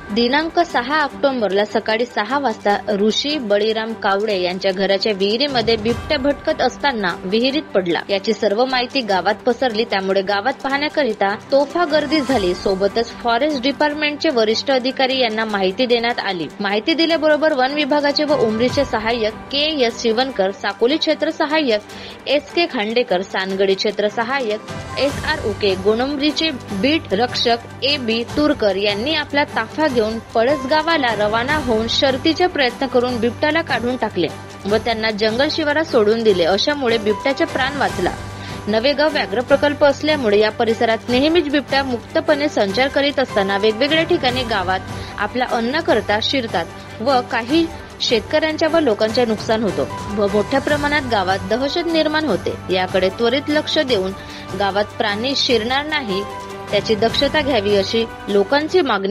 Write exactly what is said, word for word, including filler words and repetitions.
दिनांक सहा ऑक्टोबरला सकाळी सहा वाजता ऋषी बळीराम कावडे यांच्या घराच्या विहिरीमध्ये बिबट्या भटकत असताना विहिरीत पडला. याची सर्व माहिती गावात पसरली. त्यामुळे गावात पाहण्याकरिता तोफा गर्दी झाली. सोबतच फॉरेस्ट डिपार्टमेंटचे वरिष्ठ अधिकारी यांना माहिती देण्यात आली. माहिती दिल्याबरोबर वन विभागाचे व उमरीचे सहाय्यक के एस शिवनकर, साकोली क्षेत्र सहाय्यक एस के खांडेकर, सानगडी क्षेत्र सहाय्यक एस आर उके, गोणंबरीचे बीट रक्षक ए बी तुरकर यांनी आपला ताफा घेऊन पळस गावाला रवाना होऊन शर्थीचे प्रयत्न करून बिबट्याला काढून टाकले व त्यांना जंगल शिवारात सोडून दिले. अशामुळे बिबट्याचा प्राण वाचला. नवेगाव व्याघ्र प्रकल्प असल्यामुळे या परिसरात नेहमीच बिबट्या मुक्तपणे संचार करीत असताना वेगवेगळ्या ठिकाणी गावात आपला अन्न करता शिरतात व काही शेतकऱ्यांच्या व लोकांचे नुकसान होतो व मोठ्या प्रमाणात गावात दहशत निर्माण होते. याकडे त्वरित लक्ष देऊन गावात प्राणी शिरणार नाही त्याची दक्षता घ्यावी अशी लोकांची मागणी